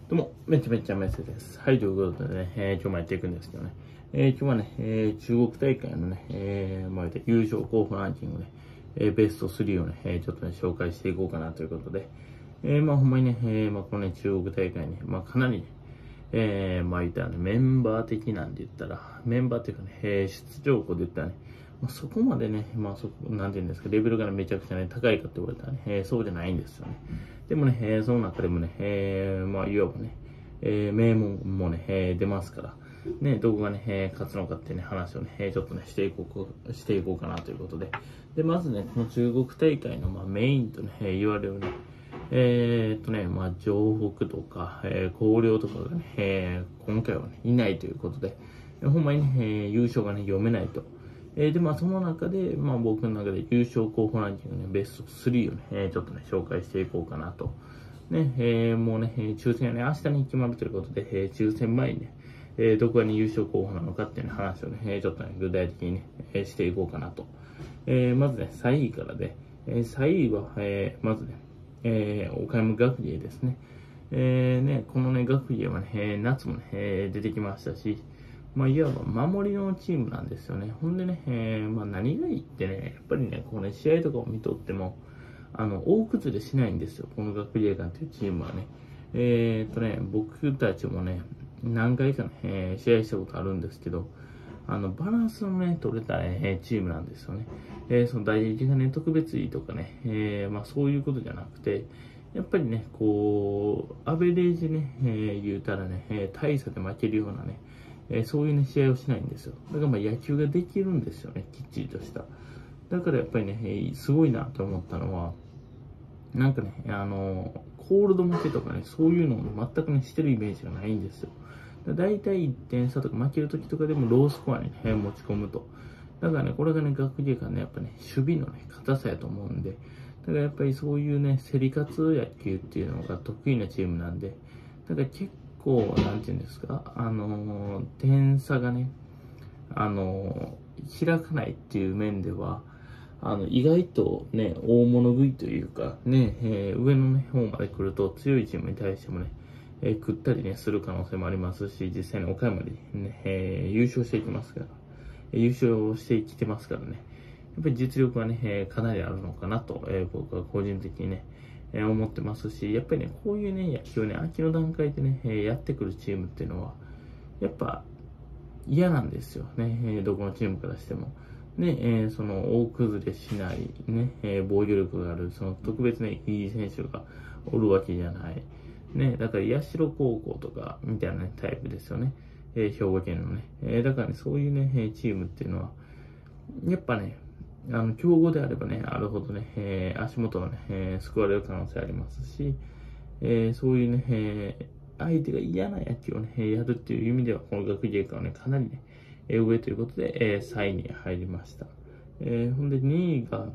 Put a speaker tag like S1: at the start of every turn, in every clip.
S1: どうも、めちゃめちゃメッセです。はい、ということでね、今日もやっていくんですけどね、今日はね、中国大会のね、優勝候補ランキングね、ベスト3をね、ちょっとね、紹介していこうかなということで、ほんまにね、このね、中国大会ね、かなりね、言ったらね、メンバー的なんで言ったら、メンバーっていうかね、出場校で言ったらね、そこまでね、なんていうんですか、レベルがね、めちゃくちゃね、高いかって言われたらね、そうじゃないんですよね。でもね、その中でもね、いわばね、名門もね、出ますから、ね、どこがね、勝つのかっていうね、話をね、ちょっとね、していこうかなということで。で、まずね、この中国大会の、メインとね、言われるね、城北とか、広陵とかがね、今回はね、いないということで、ほんまにね、優勝がね、読めないと。で、その中で、僕の中で優勝候補ランキングね、ベスト3をね、ちょっとね、紹介していこうかなと。ね、もうね、抽選はね、明日に決まるということで、抽選前にね、どこがね、優勝候補なのかっていう、ね、話をね、ちょっとね、具体的にね、していこうかなと。まずね、3位からで、3位は、まずね、岡山学芸ですね。このね、学芸はね、夏もね、出てきましたし、いわば守りのチームなんですよね。ほんでね、何がいいってね、やっぱりね、こうね、試合とかを見とっても、大崩れしないんですよ。この学芸館というチームはね。僕たちもね、何回かね、試合したことあるんですけど、バランスのね、取れた、チームなんですよね。その打撃がね、特別いいとかね、そういうことじゃなくて、やっぱりね、こう、アベレージね、言うたらね、大差で負けるようなね、そういうね、試合をしないんですよ。だから野球ができるんですよね、きっちりとした。だからやっぱりね、すごいなと思ったのは、なんかね、コールド負けとかね、そういうのを全くね、してるイメージがないんですよ。だいたい1点差とか負けるときとかでもロースコアにね、持ち込むと。だからね、これがね、学芸館ね、やっぱね、守備のね、硬さやと思うんで、だからやっぱりそういうね、競り勝つ野球っていうのが得意なチームなんで、だから結構、なんていうんですか、点差がね、開かないっていう面では、意外とね、大物食いというか、ね、上のね、方まで来ると強いチームに対してもね、食ったりね、する可能性もありますし、実際に岡山でね、優勝していきますから、優勝してきてますからね、やっぱり実力はね、かなりあるのかなと、僕は個人的にね、思ってますし、やっぱりね、こういうね、野球をね、秋の段階でね、やってくるチームっていうのは、やっぱ嫌なんですよね、どこのチームからしても。ね、その大崩れしない、ね、防御力がある、その特別ね、いい選手がおるわけじゃない。ね、だから社高校とかみたいな、ね、タイプですよね。兵庫県のね。だからね、そういうね、チームっていうのは、やっぱね、強豪であればね、あるほどね、足元がね、救われる可能性ありますし、そういうね、相手が嫌な野球をね、やるっていう意味では、この学芸館はね、かなりね、上ということで、3位に入りました。ほんで2位が、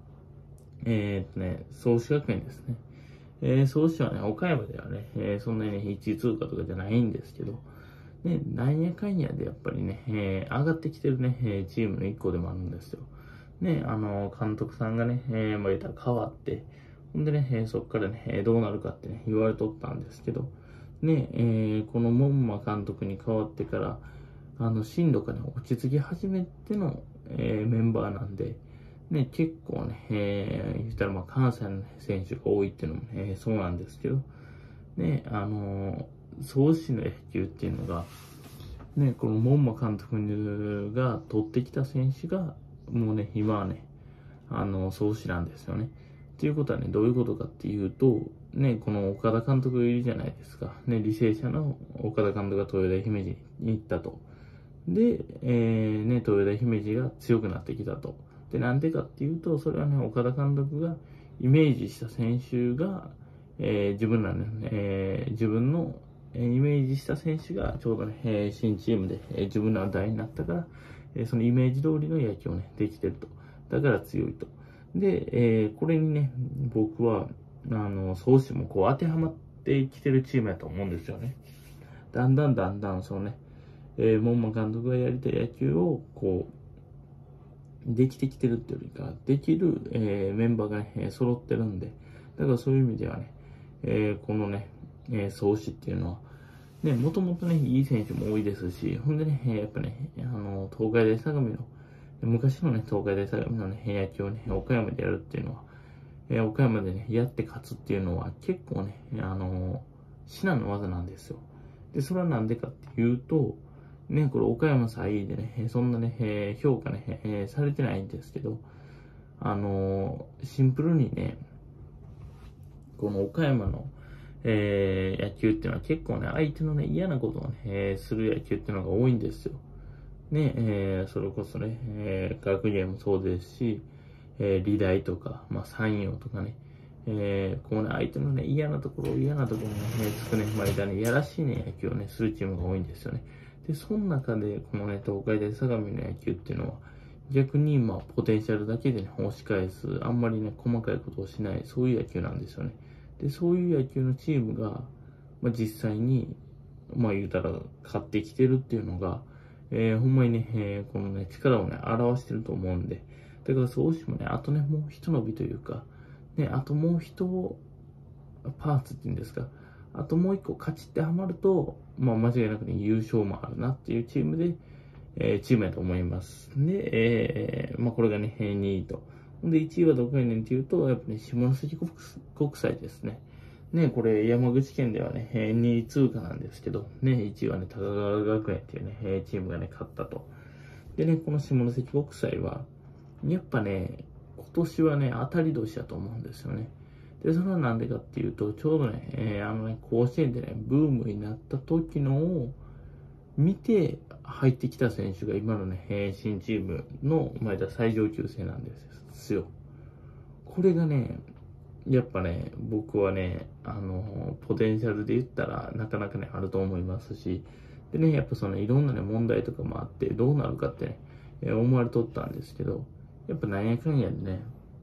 S1: 創志学園ですね。創志はね、岡山ではね、そんなにね、1位通過とかじゃないんですけど、ね、なんやかんやでやっぱりね、上がってきてるね、チームの1個でもあるんですよ。ね、監督さんがね、言ったら変わって、ほんでね、そこからね、どうなるかってね、言われとったんですけど、ね、この門馬監督に変わってから、進路がね、落ち着き始めての、メンバーなんで、ね、結構ね、言ったら関西の選手が多いっていうのもね、そうなんですけど、ね、創志の野球っていうのが、ね、この門馬監督が取ってきた選手が、もうね、今はね、創志なんですよね。っていうことはね、どういうことかっていうと、ね、この岡田監督いるじゃないですか。ね、履正社の岡田監督が豊田姫路に行ったと。で、豊田姫路が強くなってきたと。で、なんでかっていうと、それはね、岡田監督がイメージした選手が、自分のイメージした選手がちょうどね、新チームで、自分らの代になったから、そのイメージ通りの野球をね、できてると。だから強いと。で、これにね、僕は、そうしてもこう当てはまってきてるチームやと思うんですよね。だんだん、そのね、門馬監督がやりたい野球を、こう、できてきてるっていうよりか、できる、メンバーがね、揃ってるんで、だからそういう意味ではね、このね、 創志っていうのは、ね、もともとね、いい選手も多いですし、ほんでね、やっぱね、東海大相模の、昔のね、東海大相模のね、野球をね、岡山でやるっていうのは、岡山でね、やって勝つっていうのは結構ね、至難の技なんですよ。で、それはなんでかっていうと、ね、これ岡山3位でね、そんなね、評価ね、されてないんですけど、シンプルにね、この岡山の、野球っていうのは結構ね、相手のね、嫌なことをね、する野球っていうのが多いんですよ。ね、それこそね、学芸もそうですし、利大とか、まあ、山陽とかね、こうね、相手のね、嫌なところにね、つくね、まあ、いやらしいね、野球をね、するチームが多いんですよね。で、その中で、このね、東海大相模の野球っていうのは、逆に、まあ、ポテンシャルだけでね、押し返す、あんまりね、細かいことをしない、そういう野球なんですよね。で、そういう野球のチームが、まあ、実際に、まあ、言うたら、勝ってきてるっていうのが、ほんまにね、このね、力をね、表してると思うんで、だからそうしてもね、あとね、もう一伸びというか、ね、あともう一パーツっていうんですか、あともう一個勝ちってはまると、まあ間違いなくね、優勝もあるなっていうチームで、チームやと思います。で、まあこれがね、2位と。で、1位はどこやねんっていうと、やっぱね、下関国際ですね。ね、これ山口県ではね、2位通過なんですけど、ね、1位はね、高川学園っていうね、チームがね、勝ったと。でね、この下関国際は、やっぱね、今年はね、当たり年だと思うんですよね。で、それはなんでかっていうと、ちょうどね、甲子園でね、ブームになった時のを見て入ってきた選手が今のね、新チームの、まあ、最上級生なんですよ。これがね、やっぱね、僕はね、ポテンシャルで言ったらなかなかね、あると思いますし、でね、やっぱそのいろんなね、問題とかもあって、どうなるかってね、思われとったんですけど、やっぱなんやかんやでね、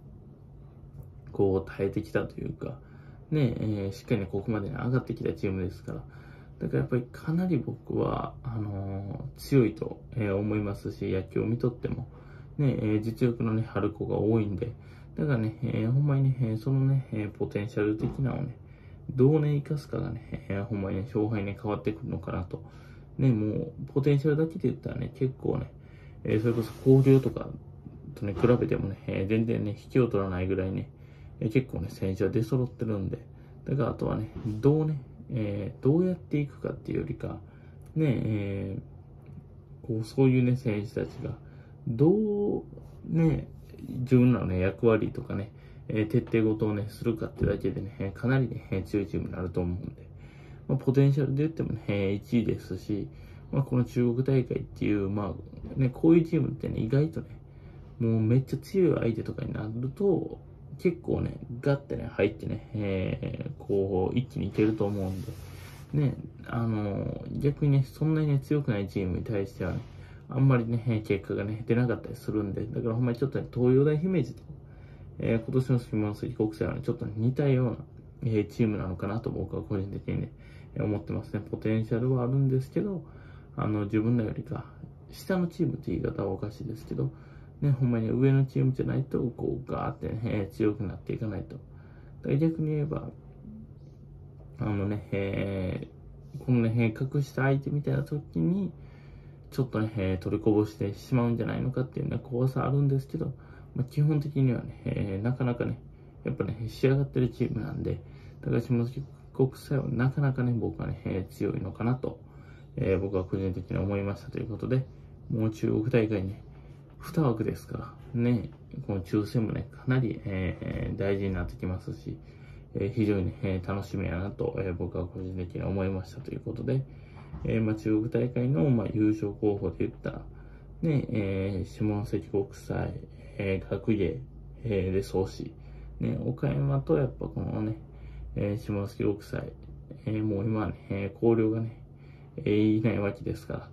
S1: こう耐えてきたというか、ね、しっかりね、ここまで、ね、上がってきたチームですから、だからやっぱりかなり僕は、強いと、思いますし、野球を見とっても、ね、実力のね、春子が多いんで、だからね、ほんまにね、そのね、ポテンシャル的なのをね、どうね、生かすかがね、ほんまにね、勝敗ね、変わってくるのかなと。ね、もう、ポテンシャルだけで言ったらね、結構ね、それこそ広陵とかとね、比べてもね、全然ね、引きを取らないぐらいね、結構ね、選手は出揃ってるんで、だからあとはね、どうやっていくかっていうよりか、ね、こう、そういうね、選手たちが、どうね、自分らのね、役割とかね、徹底ごとをね、するかってだけでね、かなりね、強いチームになると思うんで、まあ、ポテンシャルで言ってもね、1位ですし、まあ、この中国大会っていう、まあ、ね、こういうチームってね、意外とね、もうめっちゃ強い相手とかになると、結構ね、ガッてね、入ってね、こう、一気にいけると思うんで、ね、逆にね、そんなにね、強くないチームに対してはね、あんまりね、結果がね、出なかったりするんで、だからほんまにちょっとね、東洋大姫路と、今年の下関国際はね、ちょっと、ね、似たような、チームなのかなと僕は個人的にね、思ってますね。ポテンシャルはあるんですけど、自分らよりか、下のチームって言い方はおかしいですけど、ね、ほんまに上のチームじゃないと、こう、ガーってね、強くなっていかないと。だから逆に言えば、このね、格下相手みたいな時に、ちょっとね、取りこぼしてしまうんじゃないのかっていうね、怖さあるんですけど、まあ、基本的にはね、なかなかね、やっぱね、仕上がってるチームなんで、だから下関国際はなかなかね、僕はね、強いのかなと、僕は個人的に思いましたということで、もう中国大会ね、2枠ですから、ね、この抽選もね、かなり、大事になってきますし、非常に、楽しみやなと、僕は個人的に思いましたということで、まあ、中国大会の、まあ、優勝候補で言ったら、ね、下関国際、学芸、で、創志、ね、岡山とやっぱこのね、下関国際、もう今はね、広陵がね、いないわけですから、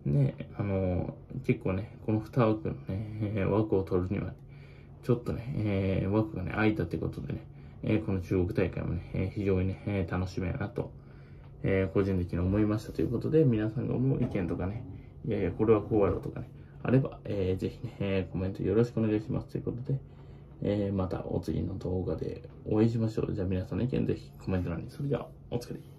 S1: ね、結構ね、この2枠のね、枠を取るには、ちょっとね、枠がね、空いたってことでね、この中国大会もね、非常にね、楽しみやなと、個人的に思いましたということで、皆さんが思う意見とかね、いやいや、これはこうやろうとかね、あれば、ぜひね、コメントよろしくお願いしますということで、またお次の動画でお会いしましょう。じゃあ皆さんの意見ぜひコメント欄に。それでは、お疲れ。